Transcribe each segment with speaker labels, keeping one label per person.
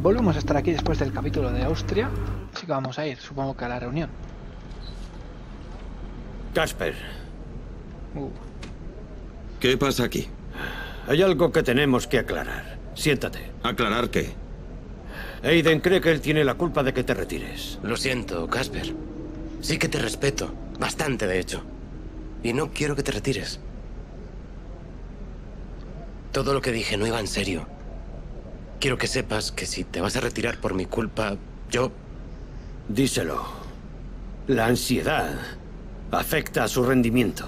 Speaker 1: volvemos a estar aquí después del capítulo de Austria. Así que vamos a ir, supongo que a la reunión.
Speaker 2: Casper.
Speaker 3: ¿Qué pasa aquí?
Speaker 2: Hay algo que tenemos que aclarar. Siéntate.
Speaker 3: ¿Aclarar qué?
Speaker 2: Aiden cree que él tiene la culpa de que te retires.
Speaker 4: Lo siento, Casper. Sí que te respeto. Bastante, de hecho. Y no quiero que te retires. Todo lo que dije no iba en serio. Quiero que sepas que si te vas a retirar por mi culpa, yo...
Speaker 2: Díselo. La ansiedad afecta a su rendimiento.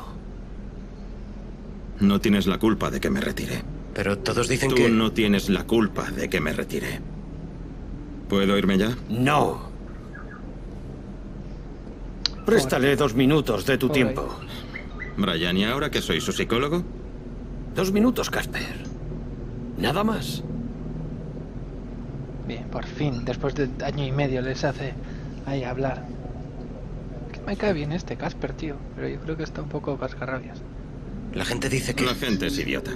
Speaker 3: No tienes la culpa de que me retire.
Speaker 4: Pero todos dicen
Speaker 3: Tú
Speaker 4: que...
Speaker 3: no tienes la culpa de que me retire. ¿Puedo irme ya?
Speaker 2: No. Préstale 2 minutos de tu tiempo.
Speaker 3: Brian, ¿y ahora que soy su psicólogo?
Speaker 2: 2 minutos, Casper. Nada más.
Speaker 1: Bien, por fin, después de año y medio les hace ahí hablar. Que me cae bien este Casper, tío, pero yo creo que está un poco cascarrabias.
Speaker 4: La gente dice que...
Speaker 3: La gente es idiota.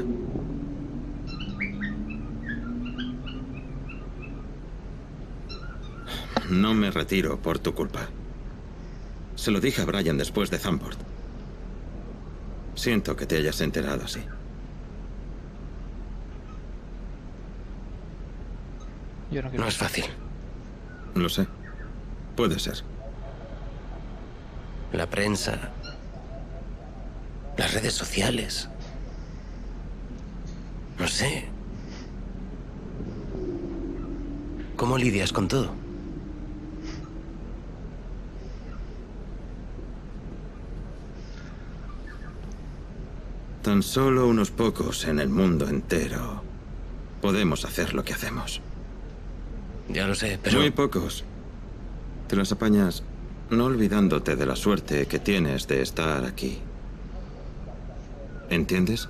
Speaker 3: No me retiro por tu culpa. Se lo dije a Brian después de Zandvoort. Siento que te hayas enterado así.
Speaker 1: Yo no quiero...
Speaker 4: No es fácil.
Speaker 3: Lo sé. Puede ser.
Speaker 4: La prensa... Las redes sociales... No sé. ¿Cómo lidias con todo?
Speaker 3: Tan solo unos pocos en el mundo entero podemos hacer lo que hacemos.
Speaker 4: Ya lo sé, pero...
Speaker 3: Muy pocos. Te las apañas no olvidándote de la suerte que tienes de estar aquí. ¿Entiendes?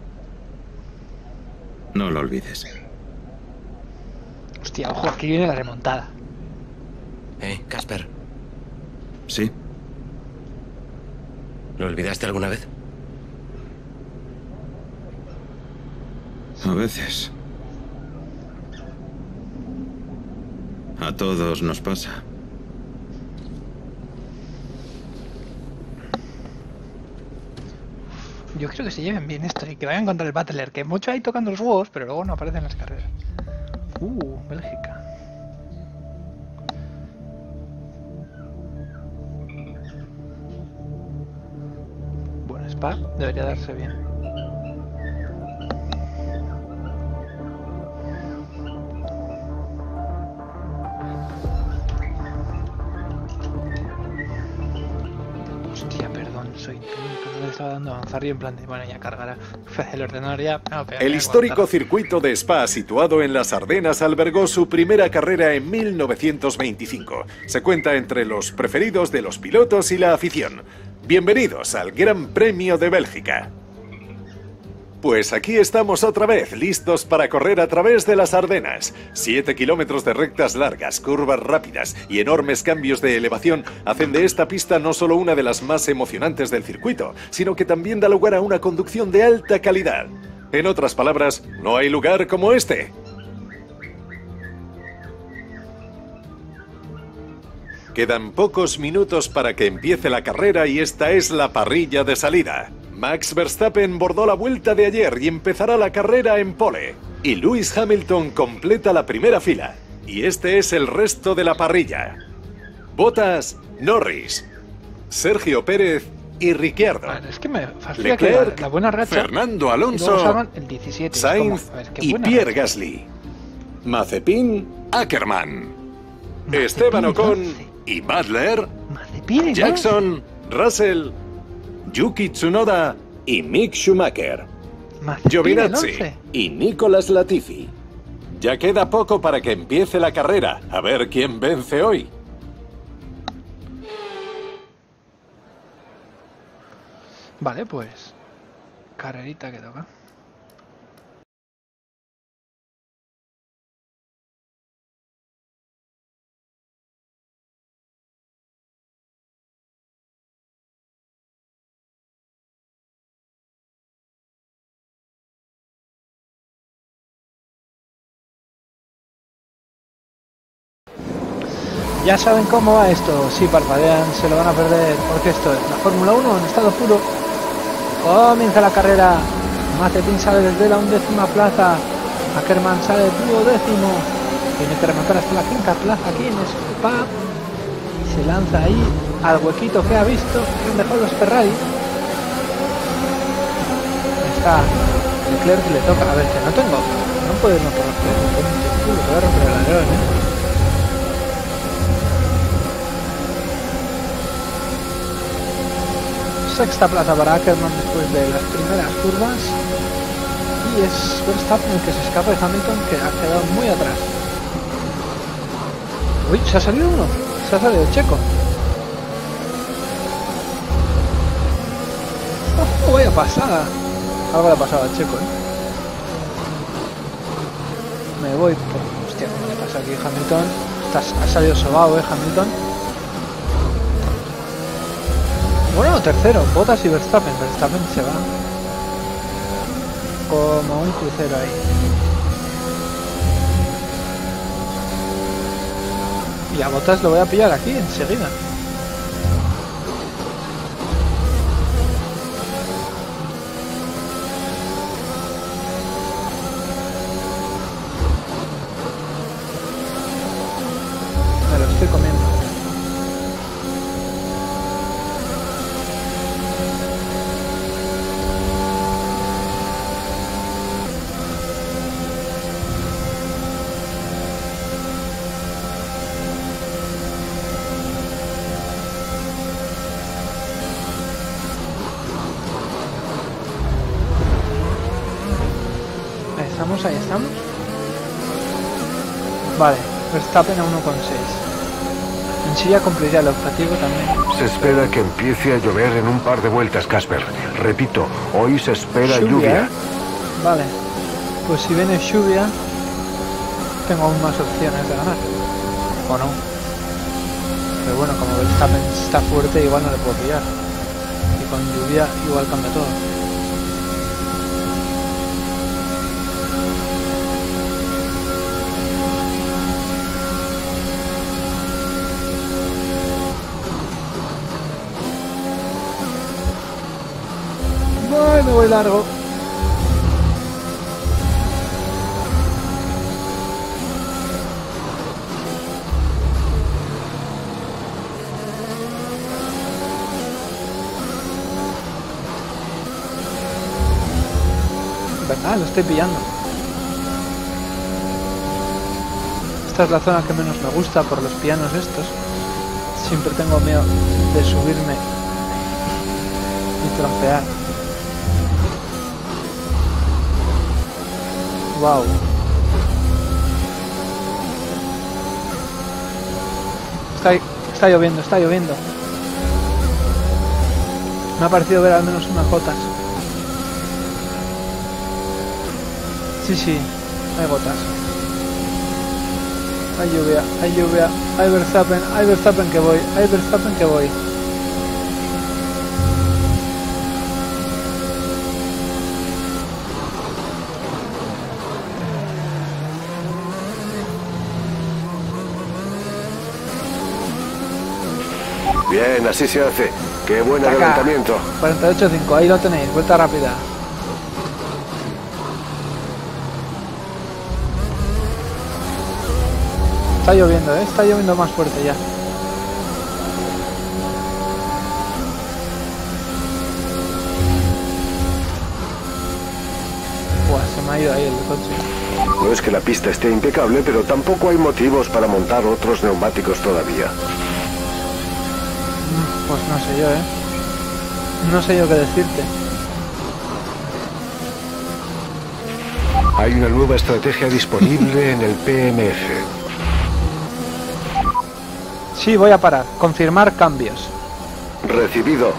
Speaker 3: No lo olvides.
Speaker 1: Hostia, ojo, aquí viene la remontada.
Speaker 4: Casper,
Speaker 3: ¿Sí?
Speaker 4: ¿lo olvidaste alguna vez?
Speaker 3: A veces. A todos nos pasa.
Speaker 1: Yo creo que se lleven bien esto y que vayan contra el Battler, que mucho ahí tocando los huevos, pero luego no aparecen las carreras. Bélgica. Bueno, Spa debería darse bien. Hostia, perdón, soy tonto, no le estaba dando a avanzar y en plan de, bueno, ya cargará el ordenador ya. No, pero
Speaker 5: El histórico circuito de Spa, situado en las Ardenas, albergó su primera carrera en 1925. Se cuenta entre los preferidos de los pilotos y la afición. Bienvenidos al Gran Premio de Bélgica. Pues aquí estamos otra vez, listos para correr a través de las Ardenas. 7 kilómetros de rectas largas, curvas rápidas y enormes cambios de elevación hacen de esta pista no solo una de las más emocionantes del circuito, sino que también da lugar a una conducción de alta calidad. En otras palabras, no hay lugar como este. Quedan pocos minutos para que empiece la carrera y esta es la parrilla de salida. Max Verstappen bordó la vuelta de ayer y empezará la carrera en pole. Y Lewis Hamilton completa la primera fila. Y este es el resto de la parrilla. Bottas, Norris, Sergio Pérez y Ricciardo.
Speaker 1: Bueno, es que me fastidia
Speaker 5: Leclerc,
Speaker 1: que la buena racha.
Speaker 5: Fernando
Speaker 1: Y
Speaker 5: Alonso,
Speaker 1: luego salgan el 17.
Speaker 5: Sainz
Speaker 1: Como, a ver, qué
Speaker 5: y
Speaker 1: buena
Speaker 5: Pierre
Speaker 1: racha.
Speaker 5: Gasly. Mazepin, Ackermann,
Speaker 1: Mazepin
Speaker 5: Esteban
Speaker 1: y
Speaker 5: Ocon
Speaker 1: Lance.
Speaker 5: y Butler,
Speaker 1: Mazepin y
Speaker 5: Jackson, Russell, Yuki Tsunoda y Mick Schumacher,
Speaker 1: Lance. Mazepin y
Speaker 5: Giovinazzi
Speaker 1: Lance.
Speaker 5: y Nicolas Latifi. Ya queda poco para que empiece la carrera. A ver quién vence hoy.
Speaker 1: Vale, pues carrerita que toca. Ya saben cómo va esto. Si parpadean, se lo van a perder. Porque esto es la Fórmula 1 en estado puro. Comienza la carrera. Mazepin sale desde la 11ª plaza. Ackermann sale 12º. Tiene que remontar hasta la 5ª plaza aquí en Spa. Se lanza ahí al huequito que ha visto. Que han dejado los Ferrari. Está Leclerc que le toca. A ver, que no tengo. No puedo irme por los pies. Voy a romper el alerón, Sexta plaza para Ackermann después de las primeras curvas. Y es Verstappen el que se escapa de Hamilton, que ha quedado muy atrás. Uy, se ha salido uno. Se ha salido Checo. Oh, vaya pasada. Algo le ha pasado a Checo, Me voy por... Hostia, ¿cómo le pasa aquí Hamilton? Ha salido sobao, Hamilton. Bueno, tercero, Bottas y Verstappen. Verstappen se va como un crucero ahí. Y a Bottas lo voy a pillar aquí enseguida. Me lo estoy comiendo. Ahí estamos. Vale, Verstappen a 1,6. En sí ya cumpliría el objetivo también.
Speaker 6: Se espera que empiece a llover en un par de vueltas, Casper. Repito, hoy se espera lluvia.
Speaker 1: Vale, pues si viene lluvia, tengo aún más opciones de ganar. O no. Pero bueno, como Verstappen está fuerte, igual no le puedo pillar. Y con lluvia igual cambia todo. Me voy largo. ¿Verdad? Lo estoy pillando. Esta es la zona que menos me gusta por los pianos estos. Siempre tengo miedo de subirme y trampear. Wow. Está lloviendo, está lloviendo. Me ha parecido ver al menos unas gotas. Sí, hay gotas. Hay lluvia, hay lluvia. Hay Verstappen que voy, hay Verstappen que voy.
Speaker 6: Bien, así se hace. Qué buen adelantamiento.
Speaker 1: 48.5, ahí lo tenéis, vuelta rápida. Está lloviendo, está lloviendo más fuerte ya. Buah, se me ha ido ahí el coche.
Speaker 6: No es que la pista esté impecable, pero tampoco hay motivos para montar otros neumáticos todavía.
Speaker 1: Pues no sé yo, no sé yo qué decirte.
Speaker 6: Hay una nueva estrategia disponible en el PMF.
Speaker 1: Sí, voy a parar. Confirmar cambios.
Speaker 6: Recibido.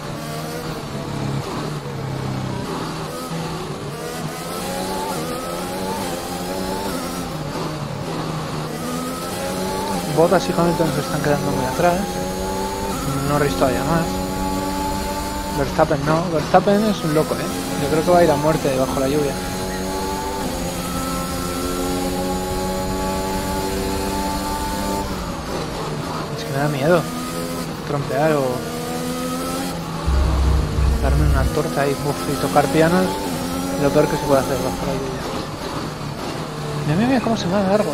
Speaker 1: Bottas y Hamilton se están quedando muy atrás. Norris todavía más. Verstappen no. Verstappen es un loco, Yo creo que va a ir a muerte bajo la lluvia. Me da miedo trompear o darme una torta y, y tocar pianos. Lo peor que se puede hacer bajo la lluvia. Mira cómo se va de largo,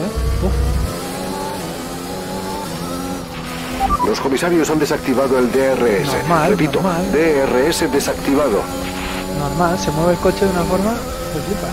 Speaker 6: Los comisarios han desactivado el DRS.
Speaker 1: Normal,
Speaker 6: Repito,
Speaker 1: normal.
Speaker 6: DRS desactivado.
Speaker 1: Normal, se mueve el coche de una forma que flipas.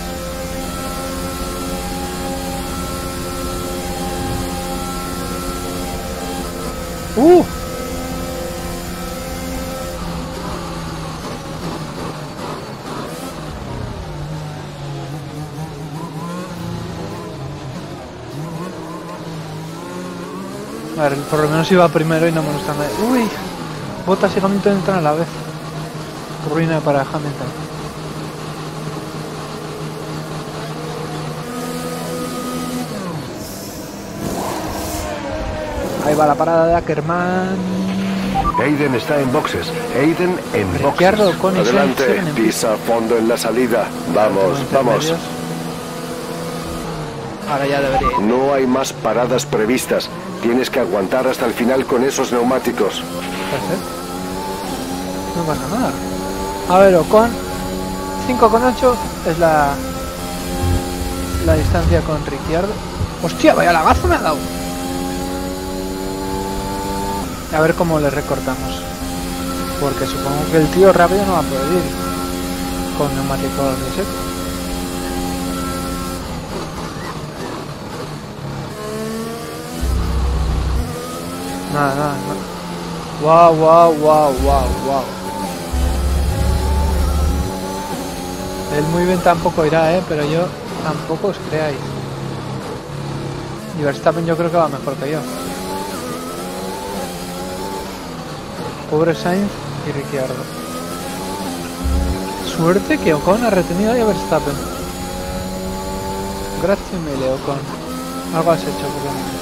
Speaker 1: A ver, por lo menos iba primero y no me gustan. Uy, Bottas y Hamilton entran a la vez. Ruina para Hamilton. Ahí va la parada de Ackerman.
Speaker 6: Aiden está en boxes. Aiden en
Speaker 1: Ricciardo,
Speaker 6: boxes.
Speaker 1: Con y
Speaker 6: Adelante,
Speaker 1: Sainz siguen en
Speaker 6: pisa fondo en la salida. Vamos, vamos.
Speaker 1: Ahora ya debería ir.
Speaker 6: No hay más paradas previstas. Tienes que aguantar hasta el final con esos neumáticos.
Speaker 1: Perfecto. No pasa nada. A ver, Ocon 5,8 es la distancia con Ricciardo. Hostia, vaya lagazo me ha dado. A ver cómo le recortamos. Porque supongo que el tío rápido no va a poder ir con neumáticos de seco. Nada. Wow. Él muy bien tampoco irá, pero yo tampoco os creáis. Y Verstappen yo creo que va mejor que yo. Pobre Sainz y Ricciardo. Suerte que Ocon ha retenido a Verstappen. Gracias mille, Ocon. Algo has hecho por lo menos.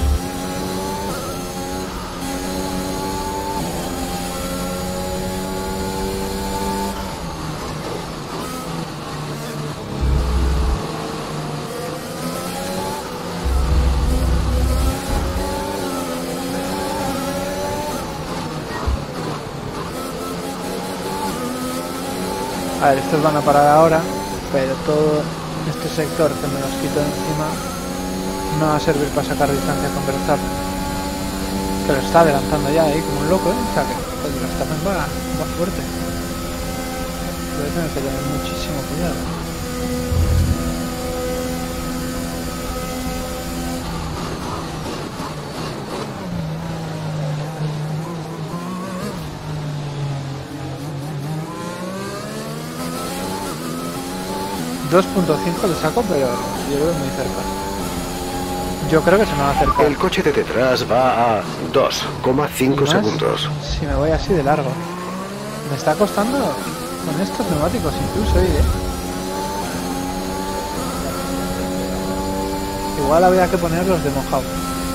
Speaker 1: A ver, estos van a parar ahora, pero todo este sector que me los quito de encima no va a servir para sacar distancia con Verstappen, que lo está adelantando ya ahí como un loco, o sea que el Verstappen va fuerte. Debe tener que tener muchísimo cuidado. .5 le saco, pero yo lo veo muy cerca. Yo creo que se me va a acercar.
Speaker 6: El coche de detrás va a 2,5 segundos.
Speaker 1: Si me voy así de largo. Me está costando con estos neumáticos incluso ir, Igual habría que ponerlos de mojado.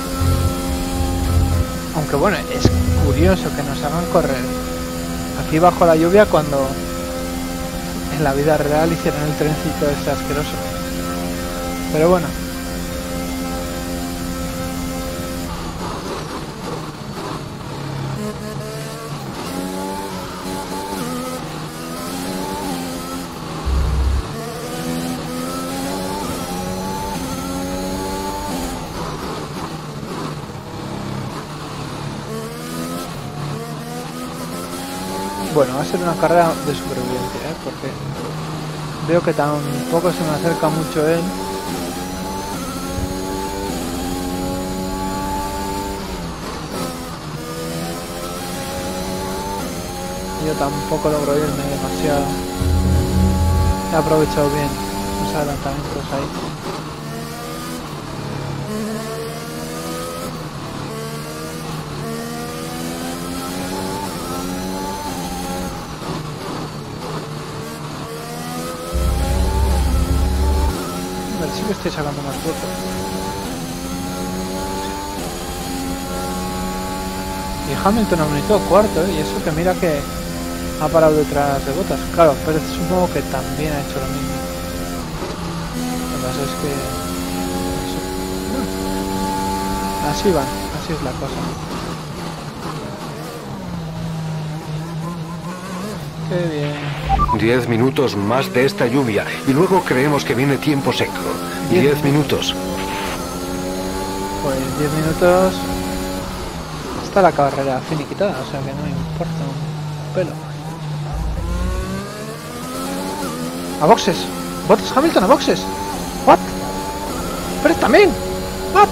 Speaker 1: Aunque bueno, es curioso que nos hagan correr aquí bajo la lluvia cuando en la vida real hicieron el trencito este asqueroso. Pero bueno. Bueno, va a ser una carrera de supervivencia, porque veo que tampoco se me acerca mucho él. Yo tampoco logro irme demasiado. He aprovechado bien los adelantamientos ahí. Sí que estoy sacando más fotos. Y Hamilton ha venido cuarto, y eso que mira que ha parado detrás de Bottas. Claro, pero supongo que también ha hecho lo mismo. Lo que pasa es que así van, así es la cosa. Qué bien.
Speaker 6: 10 minutos más de esta lluvia y luego creemos que viene tiempo seco. 10 minutos.
Speaker 1: Pues 10 minutos. Está la carrera finiquitada, o sea que no me importa un pelo. A boxes. Bottas Hamilton a boxes. What? Pero también. What?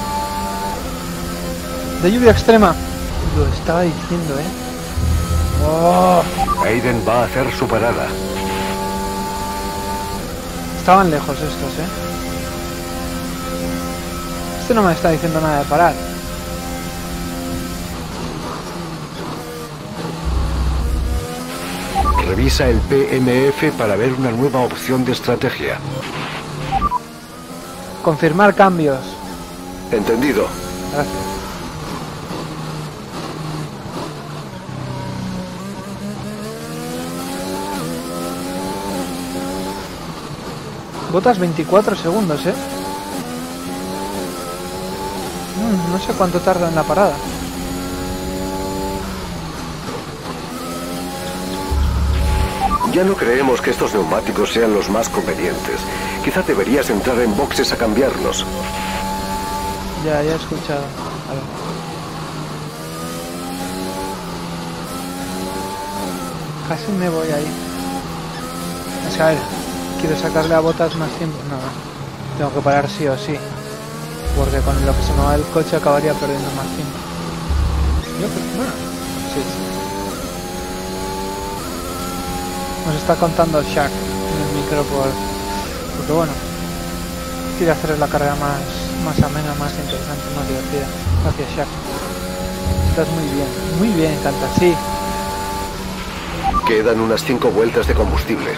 Speaker 1: De lluvia extrema. Lo estaba diciendo, Oh.
Speaker 6: Aiden va a hacer su parada.
Speaker 1: Estaban lejos estos, Este no me está diciendo nada de parar.
Speaker 6: Revisa el PMF para ver una nueva opción de estrategia.
Speaker 1: Confirmar cambios.
Speaker 6: Entendido.
Speaker 1: Gracias. Botas 24 segundos, no sé cuánto tarda en la parada.
Speaker 6: Ya no creemos que estos neumáticos sean los más convenientes. Quizá deberías entrar en boxes a cambiarlos.
Speaker 1: Ya he escuchado. A ver. Casi me voy ahí. Es que a ver, quiero sacarle a Botas más tiempo. No, tengo que parar sí o sí. Porque con lo que se me va el coche acabaría perdiendo más tiempo. Yo creo, bueno, sí. Nos está contando Shaq en el micro porque bueno, quiere hacer la carrera más amena, más interesante, más divertida. Gracias, Shaq. Estás muy bien, Canta, sí.
Speaker 6: Quedan unas 5 vueltas de combustible.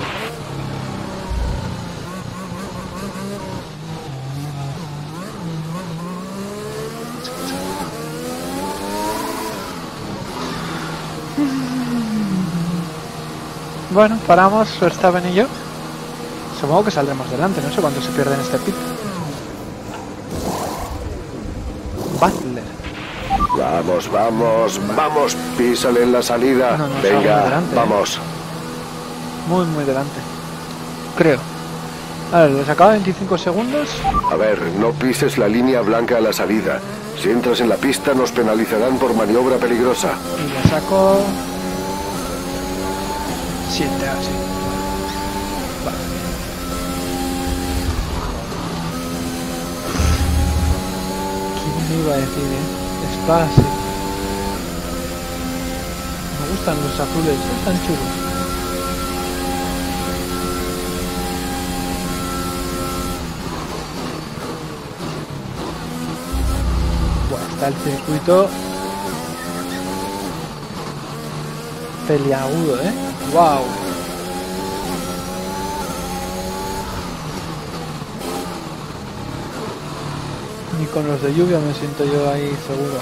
Speaker 1: Bueno, paramos, Verstappen y yo. Supongo que saldremos delante, no sé cuánto se pierde en este pit. Butler.
Speaker 6: Vamos, písale en la salida.
Speaker 1: No,
Speaker 6: venga,
Speaker 1: delante,
Speaker 6: vamos.
Speaker 1: Muy delante. Creo. A ver, les acaba 25 segundos.
Speaker 6: A ver, no pises la línea blanca a la salida. Si entras en la pista nos penalizarán por maniobra peligrosa.
Speaker 1: Y le saco 7 así. Vale. ¿Quién me iba a decir, Espacio. Me gustan los azules, están chulos. Bueno, está el circuito peliagudo, ¡Wow! Ni con los de lluvia me siento yo ahí seguro.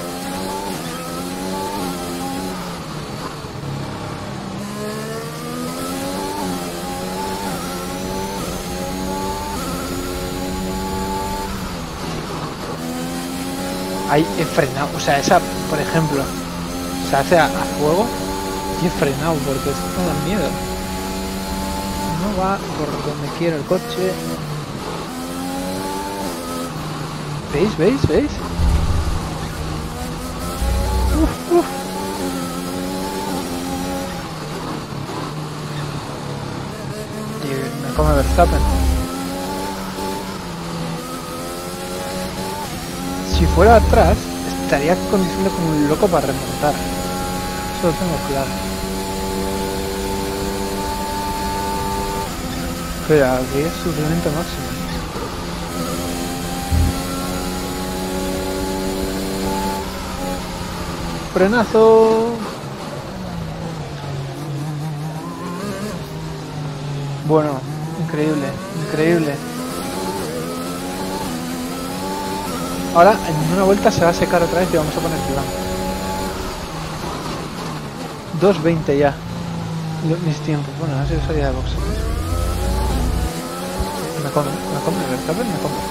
Speaker 1: Ahí he frenado, o sea, esa, por ejemplo, se hace a fuego y he frenado porque esto me da miedo. No va por donde quiero el coche. ¿Veis? Uf. Y me come Verstappen. Si fuera atrás, estaría conduciendo como un loco para remontar. Eso lo tengo claro. Pero aquí es sufrimiento máximo. Frenazo. Bueno, increíble. Ahora en una vuelta se va a secar otra vez y vamos a poner blanco. 2.20 ya. Mis tiempos. Bueno, así salía de box. Me come, Verstappen me come.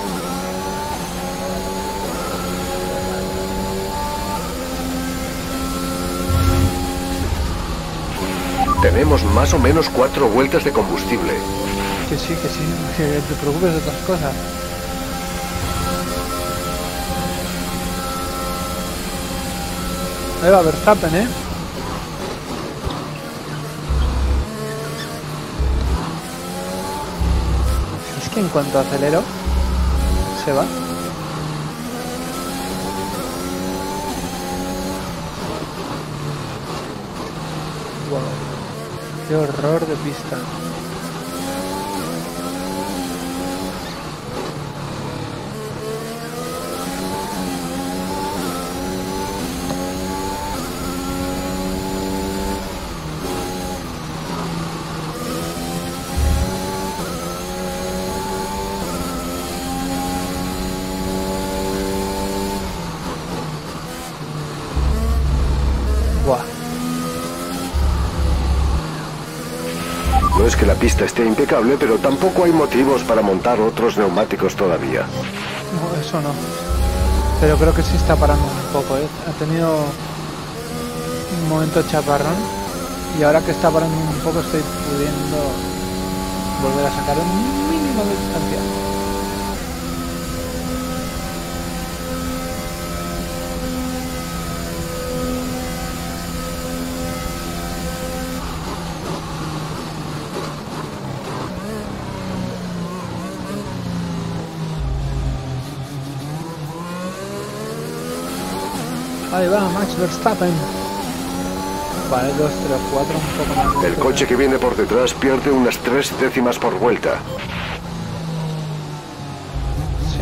Speaker 6: Tenemos más o menos 4 vueltas de combustible.
Speaker 1: Que sí, que te preocupes de otras cosas. Ahí va Verstappen, ¿eh? Es que en cuanto acelero, se va. Wow. Qué horror de pista. Buah.
Speaker 6: No es que la pista esté impecable, pero tampoco hay motivos para montar otros neumáticos todavía.
Speaker 1: No, eso no. Pero creo que sí está parando un poco, ¿eh? Ha tenido un momento chaparrón y ahora que está parando un poco estoy pudiendo volver a sacar un mínimo de distancia. Ahí va Max Verstappen. Vale, 2, 3, 4, un poco más.
Speaker 6: El coche que viene por detrás pierde unas 3 décimas por vuelta.
Speaker 1: Sí.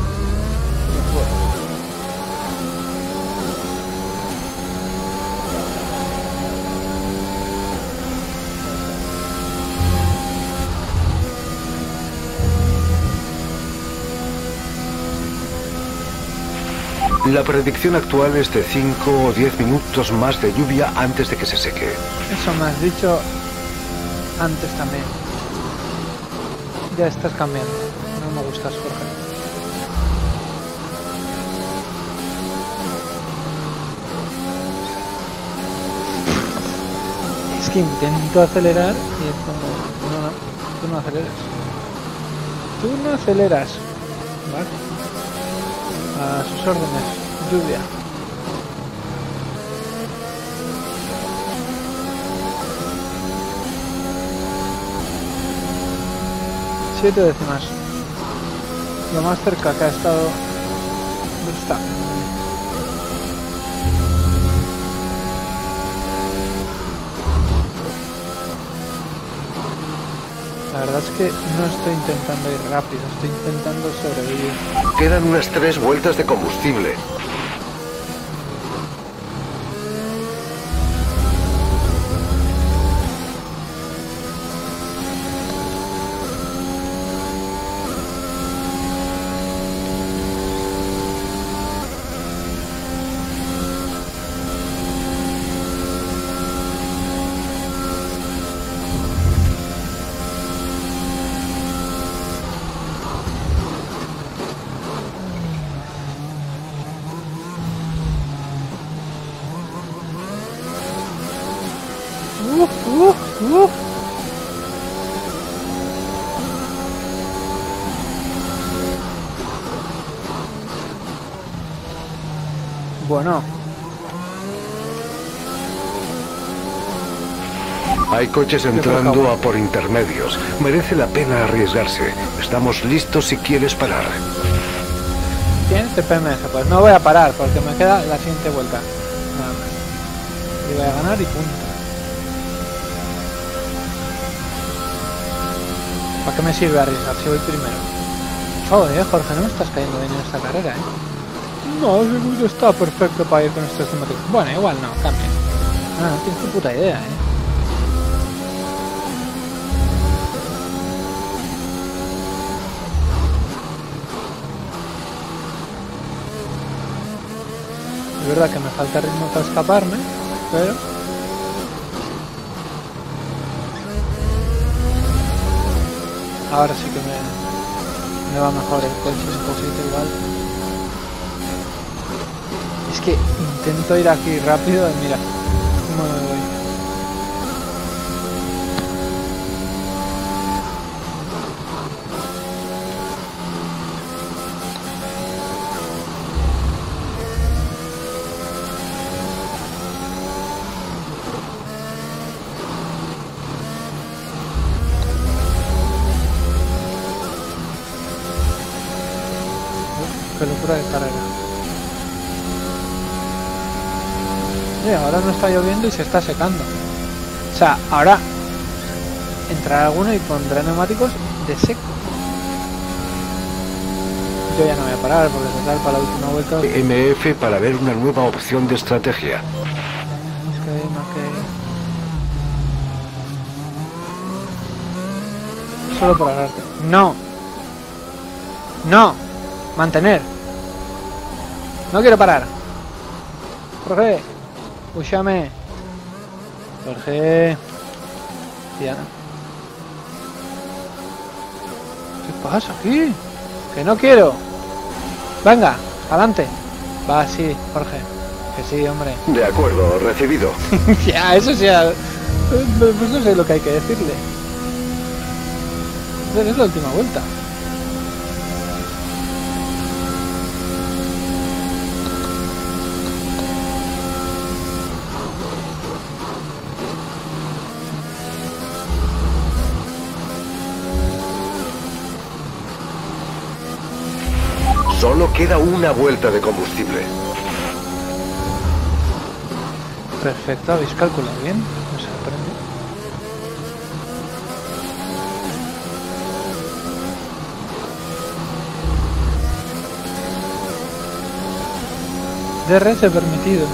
Speaker 6: La predicción actual es de 5 o 10 minutos más de lluvia antes de que se seque.
Speaker 1: Eso me has dicho antes también. Ya estás cambiando. No me gustas, Jorge. Es que intento acelerar y es como... No, tú no aceleras. Tú no aceleras. Vale. A sus órdenes. Lluvia. Siete décimas. Lo más cerca que ha estado está. La verdad es que no estoy intentando ir rápido, estoy intentando sobrevivir.
Speaker 6: Quedan unas 3 vueltas de combustible.
Speaker 1: Bueno,
Speaker 6: Hay coches entrando a por intermedios. Merece la pena arriesgarse. Estamos listos si quieres parar.
Speaker 1: ¿tienes TPMS? Pues no voy a parar porque me queda la siguiente vuelta. Nada más. Y voy a ganar y punto. ¿Para qué me sirve arriesgar si voy primero? Joder, Jorge, no me estás cayendo bien en esta carrera, ¿eh? No, el circuito está perfecto para ir con estos neumáticos. Bueno, igual no, cambia. No, no tienes tu puta idea, ¿eh? Es verdad que me falta ritmo para escaparme, pero... ahora sí que me va mejor el coche, un poquito igual. Es que intento ir aquí rápido y mira cómo me voy. altura de carrera. Ahora no está lloviendo y se está secando. O sea, ahora entrará alguno y pondrá neumáticos de seco. Yo ya no voy a parar porque total para la última vuelta.
Speaker 6: MF para ver una nueva opción de estrategia.
Speaker 1: Es que no que... Solo por agarrarte. No. No. Mantener. No quiero parar. Jorge. Púchame. Jorge. Diana. ¿Qué pasa aquí? Que no quiero. Venga, adelante. Va, sí, Jorge. Que sí, hombre.
Speaker 6: De acuerdo, recibido.
Speaker 1: Ya, eso ya. Pues no sé lo que hay que decirle. Es la última vuelta.
Speaker 6: Solo queda una vuelta de combustible.
Speaker 1: Perfecto, habéis calculado bien. Me sorprende. DRS permitido.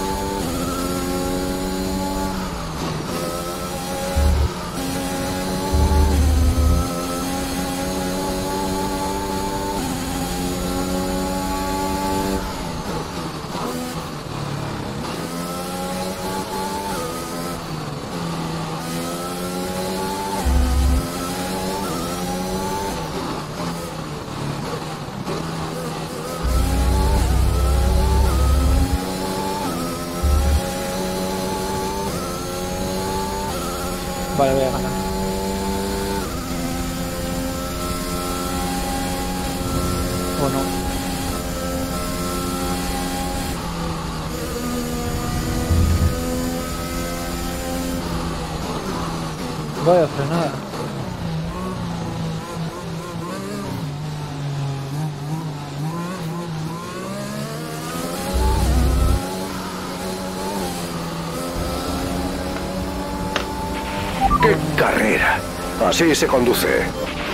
Speaker 1: Vale, voy a ganar. O no. Vaya frenada.
Speaker 6: ¡Qué carrera! Así se conduce.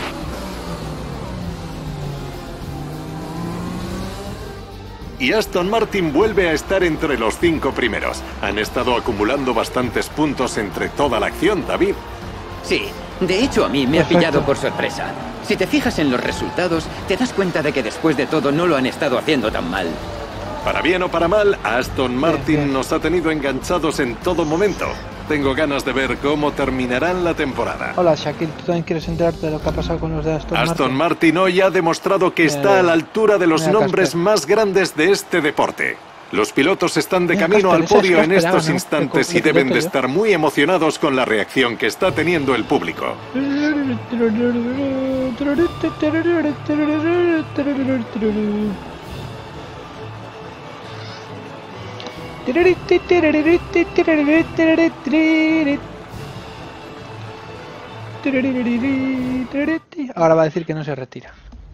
Speaker 5: Y Aston Martin vuelve a estar entre los 5 primeros. Han estado acumulando bastantes puntos entre toda la acción, David.
Speaker 7: Sí, de hecho a mí me ha pillado por sorpresa. Si te fijas en los resultados, te das cuenta de que después de todo no lo han estado haciendo tan mal.
Speaker 5: Para bien o para mal, Aston Martin nos ha tenido enganchados en todo momento. Tengo ganas de ver cómo terminarán la temporada.
Speaker 1: Hola, Shaquille, ¿tú también quieres enterarte de lo que ha pasado con los de Aston Martin?
Speaker 5: Aston Martin hoy ha demostrado que está a la altura de los nombres más grandes de este deporte. Los pilotos están de camino al podio en estos instantes y deben de estar muy emocionados con la reacción que está teniendo el público.
Speaker 1: Ahora va a decir que no se retira.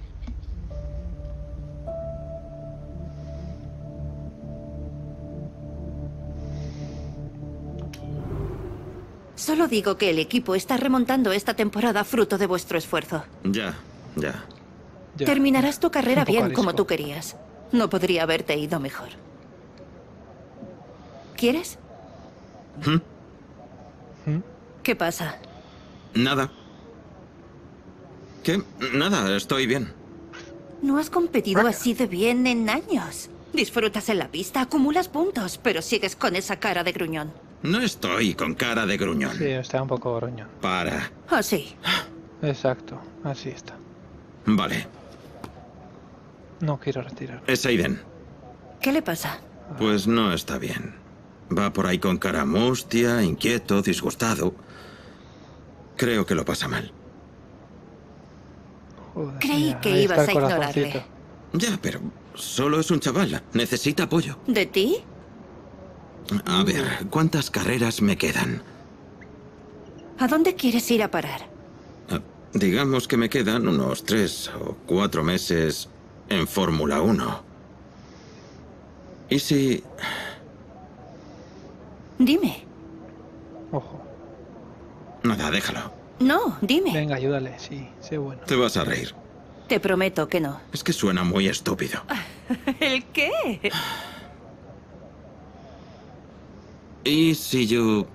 Speaker 8: Solo digo que el equipo está remontando esta temporada fruto de vuestro esfuerzo.
Speaker 3: Ya.
Speaker 8: Terminarás tu carrera bien
Speaker 1: arisco.
Speaker 8: como tú querías. No podría haberte ido mejor. ¿Quieres? ¿Qué pasa?
Speaker 3: Nada. ¿Qué? Nada, estoy bien.
Speaker 8: No has competido así de bien en años. Disfrutas en la pista, acumulas puntos, pero sigues con esa cara de gruñón.
Speaker 3: No estoy con cara de gruñón.
Speaker 1: Sí, está un poco gruñón.
Speaker 3: Para.
Speaker 8: ¿Ah, sí?
Speaker 1: Exacto, así está.
Speaker 3: Vale.
Speaker 1: No quiero retirar.
Speaker 3: Es Aiden.
Speaker 8: ¿Qué le pasa?
Speaker 3: Pues no está bien. Va por ahí con cara mustia, inquieto, disgustado. Creo que lo pasa mal.
Speaker 1: Joder,
Speaker 8: Creí
Speaker 1: mira,
Speaker 8: que
Speaker 1: ahí
Speaker 8: ibas
Speaker 1: está
Speaker 8: a
Speaker 1: el
Speaker 8: ignorarle.
Speaker 1: corazoncito.
Speaker 3: Ya, pero solo es un chaval. Necesita apoyo.
Speaker 8: ¿De ti?
Speaker 3: A ver, ¿cuántas carreras me quedan?
Speaker 8: ¿A dónde quieres ir a parar?
Speaker 3: Digamos que me quedan unos 3 o 4 meses en Fórmula 1. ¿Y si...
Speaker 8: Dime.
Speaker 1: Ojo.
Speaker 3: Nada, déjalo.
Speaker 8: No, dime.
Speaker 1: Venga, ayúdale, sí, sé bueno.
Speaker 3: Te vas a reír.
Speaker 8: Te prometo que no.
Speaker 3: Es que suena muy estúpido.
Speaker 8: ¿El qué?
Speaker 3: ¿Y si yo...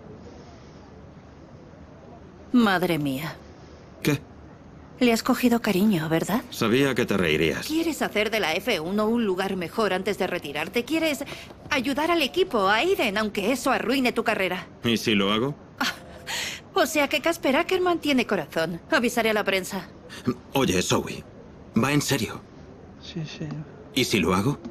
Speaker 8: Madre mía.
Speaker 3: ¿Qué?
Speaker 8: Le has cogido cariño, ¿verdad?
Speaker 3: Sabía que te reirías.
Speaker 8: ¿Quieres hacer de la F1 un lugar mejor antes de retirarte? ¿Quieres ayudar al equipo, a Aiden, aunque eso arruine tu carrera?
Speaker 3: ¿Y si lo hago?
Speaker 8: O sea que Casper Ackerman tiene corazón. Avisaré a la prensa.
Speaker 3: Oye, Zoe, va en serio.
Speaker 1: Sí, sí.
Speaker 3: ¿Y si lo hago?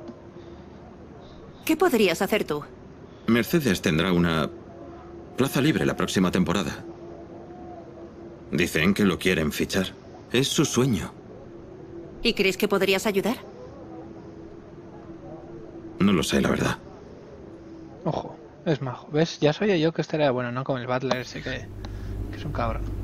Speaker 8: ¿Qué podrías hacer tú?
Speaker 3: Mercedes tendrá una plaza libre la próxima temporada. Dicen que lo quieren fichar. Es su sueño.
Speaker 8: ¿Y crees que podrías ayudar?
Speaker 3: No lo sé, la verdad.
Speaker 1: Ojo, es majo. ¿Ves? Ya sabía yo que este era bueno, no como el Butler ese que es un cabrón.